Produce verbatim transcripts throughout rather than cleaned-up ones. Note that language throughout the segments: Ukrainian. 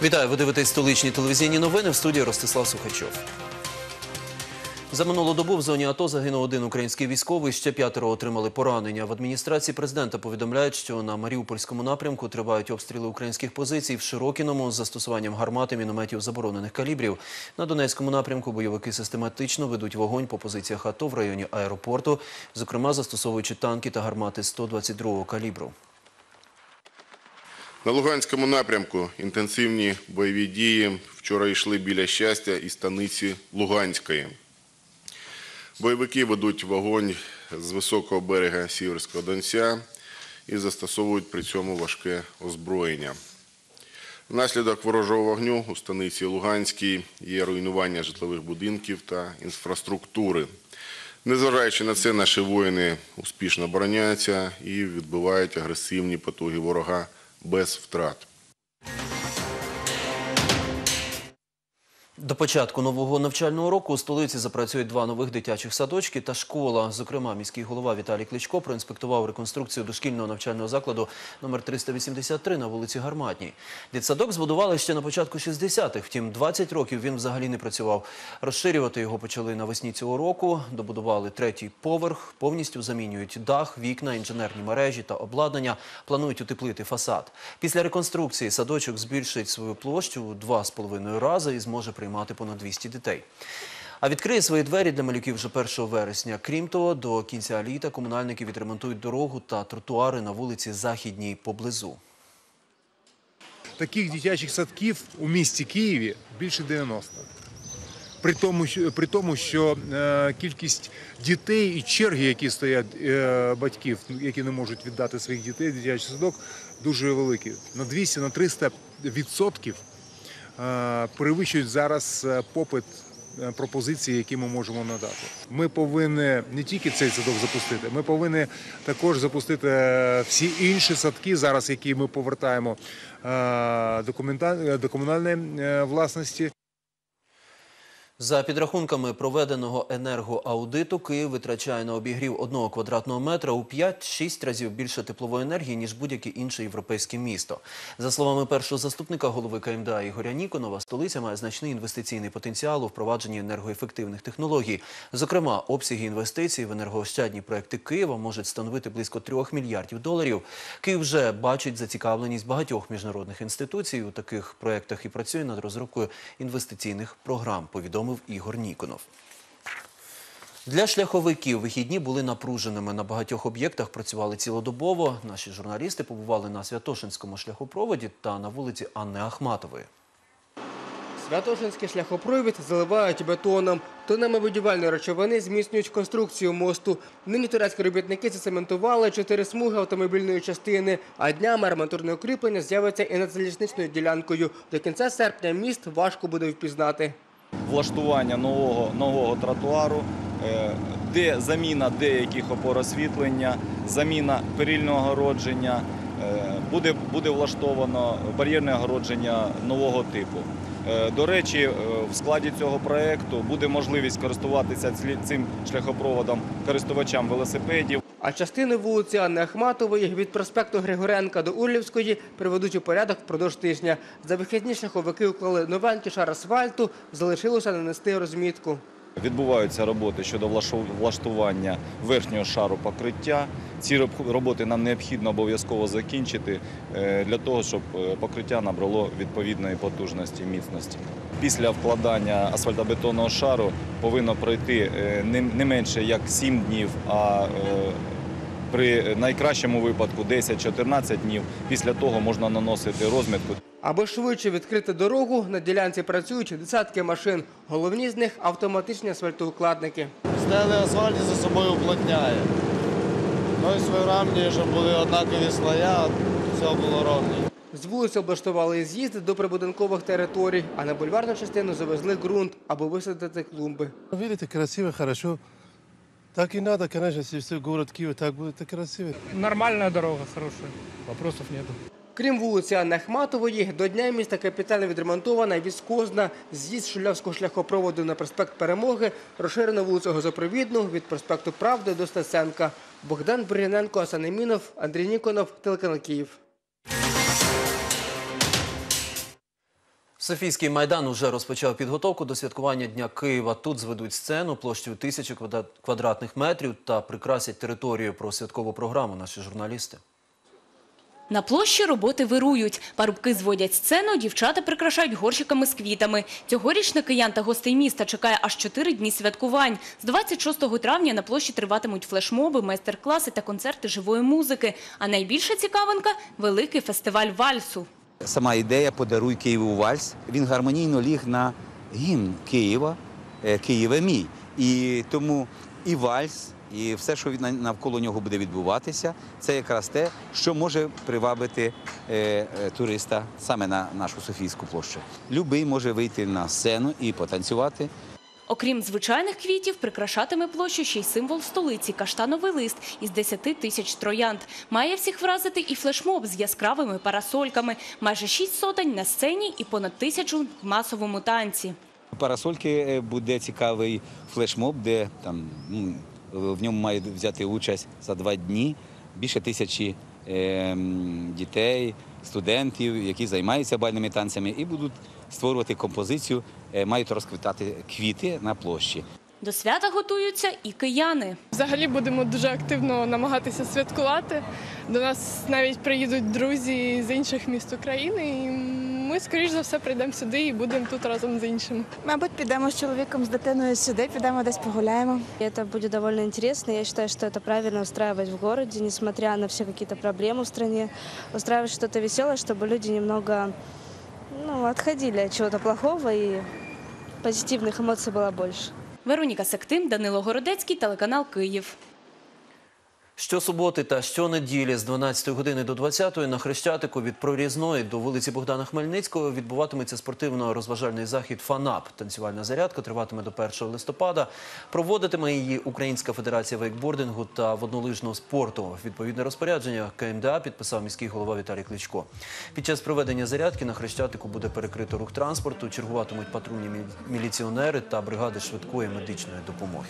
Вітаю, ви дивитесь столичні телевізійні новини, в студії Ростислав Сухачов. За минулу добу в зоні АТО загинув один український військовий, ще п'ятеро отримали поранення. В адміністрації президента повідомляють, що на Маріупольському напрямку тривають обстріли українських позицій в Широкіному з застосуванням гармат і мінометів заборонених калібрів. На Донецькому напрямку бойовики систематично ведуть вогонь по позиціях АТО в районі аеропорту, зокрема застосовуючи танки та гармати сто двадцять другого калібру. На Луганському напрямку інтенсивні бойові дії вчора йшли біля Щастя і станиці Луганської. Бойовики ведуть вогонь з високого берега Сіверського Донця і застосовують при цьому важке озброєння. Внаслідок ворожого вогню у станиці Луганській є руйнування житлових будинків та інфраструктури. Незважаючи на це, наші воїни успішно обороняються і відбивають агресивні потуги ворога без втрат. До початку нового навчального року у столиці запрацюють два нових дитячих садочки та школа. Зокрема, міський голова Віталій Кличко проінспектував реконструкцію дошкільного навчального закладу номер триста вісімдесят три на вулиці Гарматній. Дитсадок збудували ще на початку шістдесятих, втім двадцять років він взагалі не працював. Розширювати його почали навесні цього року, добудували третій поверх, повністю замінюють дах, вікна, інженерні мережі та обладнання, планують утеплити фасад. Після реконструкції садочок збільшить свою площу у два з половиною рази і зможе приймати понад двісті дітей. А відкриє свої двері для малюків вже першого вересня. Крім того, до кінця літа комунальники відремонтують дорогу та тротуари на вулиці Західній поблизу. Таких дитячих садків у місті Києві більше дев'яноста. При тому, при тому, що е, кількість дітей і черги, які стоять е, батьків, які не можуть віддати своїх дітей в дитячий садок, дуже великі. На двісті, на триста відсотків перевищують зараз попит пропозиції, які ми можемо надати. Ми повинні не тільки цей садок запустити, ми повинні також запустити всі інші садки, зараз які ми повертаємо до комунальної власності. За підрахунками проведеного енергоаудиту, Київ витрачає на обігрів одного квадратного метра у п'ять-шість разів більше теплової енергії, ніж будь-яке інше європейське місто. За словами першого заступника голови КМДА Ігоря Ніконова, столиця має значний інвестиційний потенціал у впровадженні енергоефективних технологій. Зокрема, обсяги інвестицій в енергоощадні проекти Києва можуть становити близько трьох мільярдів доларів. Київ вже бачить зацікавленість багатьох міжнародних інституцій у таких проектах і працює над розробкою інвестиційних програм, повідомив Ігор Ніконов. Для шляховиків вихідні були напруженими. На багатьох об'єктах працювали цілодобово. Наші журналісти побували на Святошинському шляхопроводі та на вулиці Анни Ахматової. Святошинський шляхопровід заливають бетоном. Тонами будівельної речовини зміцнюють конструкцію мосту. Нині турецькі робітники зацементували чотири смуги автомобільної частини, а днями арматурне укріплення з'явиться і над залізничною ділянкою. До кінця серпня міст важко буде впізнати. Влаштування нового, нового тротуару, де заміна деяких опор освітлення, заміна перильного огородження, буде, буде влаштовано бар'єрне огородження нового типу. До речі, в складі цього проєкту буде можливість користуватися цим шляхопроводом користувачам велосипедів. А частини вулиці Анни Ахматової від проспекту Григоренка до Урлівської приведуть у порядок впродовж тижня. За вихідні шляховики уклали новенький шар асфальту, залишилося нанести розмітку. Відбуваються роботи щодо влаштування верхнього шару покриття. Ці роботи нам необхідно обов'язково закінчити для того, щоб покриття набрало відповідної потужності, міцності. Після вкладання асфальтобетонного шару повинно пройти не менше як сім днів, а при найкращому випадку десять-чотирнадцять днів. Після того можна наносити розмітку. Аби швидше відкрити дорогу, на ділянці працюють десятки машин. Головні з них – автоматичні асфальтоукладники. Стелі асфальт за собою уплотняє. Ну і своєрівні, щоб були однакові слоя, все було ровно. З вулиці облаштували з'їзди до прибудинкових територій, а на бульварну частину завезли ґрунт, аби висадити клумби. Видите, красиво, хорошо. Так и надо, конечно, если все город Киев так будет, так красиво. Нормальная дорога, хорошая, вопросов нету. Крім вулиці Анни Ахматової, до Дня міста капітально відремонтована віскозна, з'їзд Шулявського шляхопроводу на проспект Перемоги, розширена вулицю Газопровідну від проспекту Правди до Стеценка. Богдан Бур'яненко, Асан Емінов, Андрій Ніконов, телеканал Київ. Софійський майдан уже розпочав підготовку до святкування Дня Києва. Тут зведуть сцену площею тисячі квадратних метрів та прикрасять територію. Про святкову програму наші журналісти. На площі роботи вирують. Парубки зводять сцену, дівчата прикрашають горщиками з квітами. Цьогоріч на киян та гостей міста чекає аж чотири дні святкувань. З двадцять шостого травня на площі триватимуть флешмоби, майстер-класи та концерти живої музики. А найбільша цікавинка – великий фестиваль вальсу. Сама ідея «Подаруй Києву вальс», він гармонійно ліг на гімн Києва «Києве мій». І тому і вальс, і все, що навколо нього буде відбуватися, це якраз те, що може привабити е, туриста саме на нашу Софійську площу. Любий може вийти на сцену і потанцювати. Окрім звичайних квітів, прикрашатиме площу ще й символ столиці – каштановий лист із десяти тисяч троянд. Має всіх вразити і флешмоб з яскравими парасольками. Майже шість сотень на сцені і понад тисячу в масовому танці. Парасольки буде цікавий флешмоб, де там, ну, в ньому мають взяти участь за два дні більше тисячі е, дітей, студентів, які займаються бальними танцями і будуть створювати композицію, е, мають розквітати квіти на площі. До свята готуються і кияни. Взагалі будемо дуже активно намагатися святкувати. До нас навіть приїдуть друзі з інших міст України. І ми, скоріш за все, прийдемо сюди і будемо тут разом з іншими. Мабуть, підемо з чоловіком, з дитиною сюди, підемо десь погуляємо. Это будет довольно интересно. Я считаю, что это правильно устраивать в городе, несмотря на все какие-то проблемы в стране. Устраивать что-то веселое, чтобы люди немного ну, отходили от чего-то плохого и позитивных эмоций было больше. Вероніка Сектим, Данило Городецький, телеканал Київ. Щосуботи та щонеділі з дванадцятої години до двадцятої на Хрещатику від Прорізної до вулиці Богдана Хмельницького відбуватиметься спортивно-розважальний захід «Фанап». Танцювальна зарядка триватиме до першого листопада. Проводитиме її Українська федерація вейкбордингу та воднолижного спорту. Відповідне розпорядження ка ем де а підписав міський голова Віталій Кличко. Під час проведення зарядки на Хрещатику буде перекрито рух транспорту, чергуватимуть патрульні міліціонери та бригади швидкої медичної допомоги.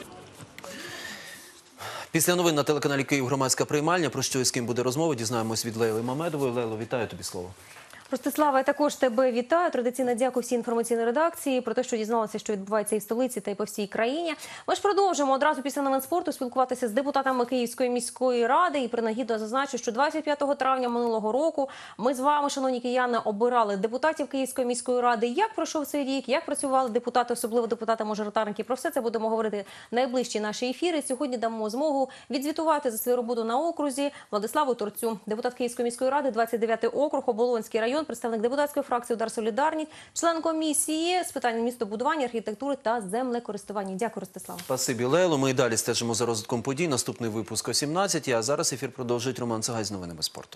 Після новин на телеканалі «Київ. Громадська приймальня». Про що і з ким буде розмова, дізнаємось від Лейли Мамедової. Лейло, вітаю, тобі слово. Ростислава, я також тебе вітаю. Традиційно дякую всій інформаційній редакції про те, що дізналися, що відбувається і в столиці, та й по всій країні. Ми ж продовжимо одразу після новин спорту спілкуватися з депутатами Київської міської ради. І принагідно зазначу, що двадцять п'ятого травня минулого року ми з вами, шановні кияни, обирали депутатів Київської міської ради. Як пройшов цей рік, як працювали депутати, особливо депутати-мажоритарники. Про все це будемо говорити в найближчі наші ефіри. Сьогодні дамо змогу відзвітувати за свою роботу на окрузі Владиславу Торцю. Депутат Київської міської ради, двадцять дев'ятий округ, Оболонський район, представник депутатської фракції «Удар Солідарність», член комісії з питань містобудування, архітектури та землекористування. Дякую, Ростислав. Спасибі, Лейло. Ми і далі стежимо за розвитком подій. Наступний випуск о сімнадцятій, а зараз ефір продовжить Роман Цагай з новинами спорту.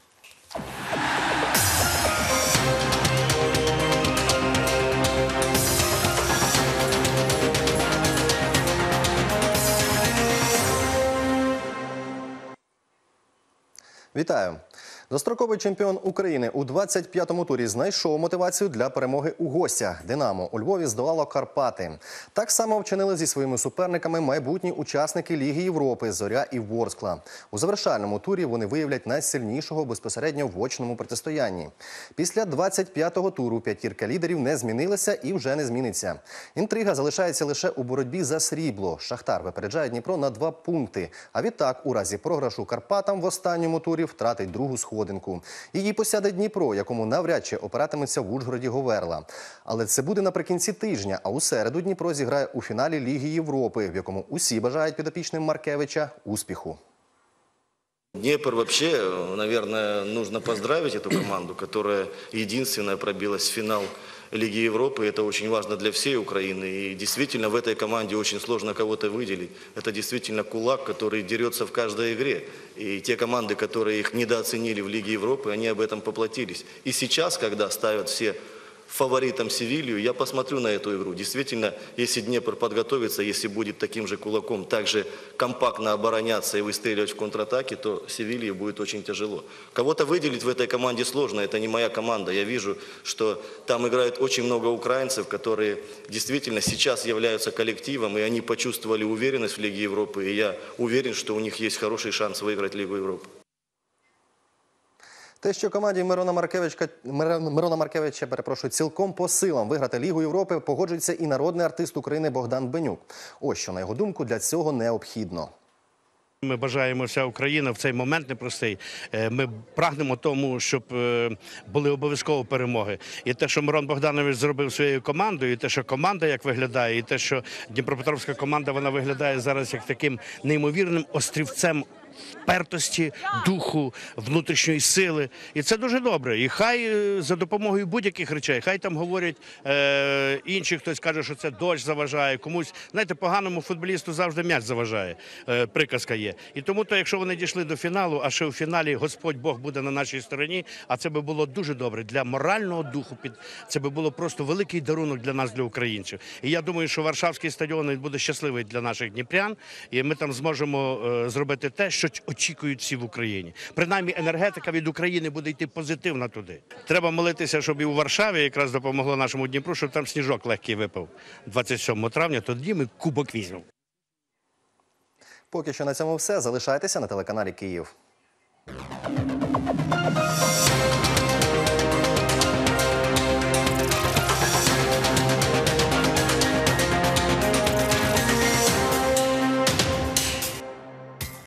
Вітаю! Достроковий чемпіон України у двадцять п'ятому турі знайшов мотивацію для перемоги у гостях. «Динамо» у Львові здолало Карпати. Так само вчинили зі своїми суперниками майбутні учасники Ліги Європи «Зоря» і «Ворскла». У завершальному турі вони виявлять найсильнішого безпосередньо в очному протистоянні. Після двадцять п'ятого туру п'ятірка лідерів не змінилася і вже не зміниться. Інтрига залишається лише у боротьбі за срібло. «Шахтар» випереджає Дніпро на два пункти. А відтак, у разі програшу Карпатам в останньому турі втратить другу сходинку. Її посяде Дніпро, якому навряд чи опиратиметься в Ужгороді Говерла. Але це буде наприкінці тижня, а у середу Дніпро зіграє у фіналі Ліги Європи, в якому усі бажають підопічним Маркевича успіху. Днепр вообще, наверное, нужно поздравить эту команду, которая единственная пробилась в финал Лиги Европы. Это очень важно для всей Украины. И действительно в этой команде очень сложно кого-то выделить. Это действительно кулак, который дерется в каждой игре. И те команды, которые их недооценили в Лиге Европы, они об этом поплатились. И сейчас, когда ставят все фаворитом Севилью, я посмотрю на эту игру. Действительно, если Днепр подготовится, если будет таким же кулаком, также компактно обороняться и выстреливать в контратаке, то Севилье будет очень тяжело. Кого-то выделить в этой команде сложно, это не моя команда. Я вижу, что там играет очень много украинцев, которые действительно сейчас являются коллективом, и они почувствовали уверенность в Лиге Европы, и я уверен, что у них есть хороший шанс выиграть Лигу Европы. Те, що команді Мирона Маркевича, Мирона Маркевича, перепрошую, цілком по силам виграти Лігу Європи, погоджується і народний артист України Богдан Бенюк. Ось що, на його думку, для цього необхідно. Ми бажаємо, вся Україна в цей момент непростий. Ми прагнемо тому, щоб були обов'язково перемоги. І те, що Мирон Богданович зробив своєю командою, і те, що команда як виглядає, і те, що Дніпропетровська команда, вона виглядає зараз як таким неймовірним острівцем впертості, духу, внутрішньої сили. І це дуже добре. І хай за допомогою будь-яких речей, хай там говорять е, інші, хтось каже, що це дощ заважає, комусь, знаєте, поганому футболісту завжди м'яч заважає, е, приказка є. І тому, то, якщо вони дійшли до фіналу, а ще у фіналі Господь Бог буде на нашій стороні, а це би було дуже добре для морального духу, під це би було просто великий дарунок для нас, для українців. І я думаю, що Варшавський стадіон буде щасливий для наших дніпрян, і ми там зможемо е, зробити те, що очікують всі в Україні. Принаймні енергетика від України буде йти позитивно туди. Треба молитися, щоб і у Варшаві якраз допомогло нашому Дніпру, щоб там сніжок легкий випав двадцять сьомого травня, тоді ми кубок візьмемо. Поки що на цьому все. Залишайтеся на телеканалі Київ.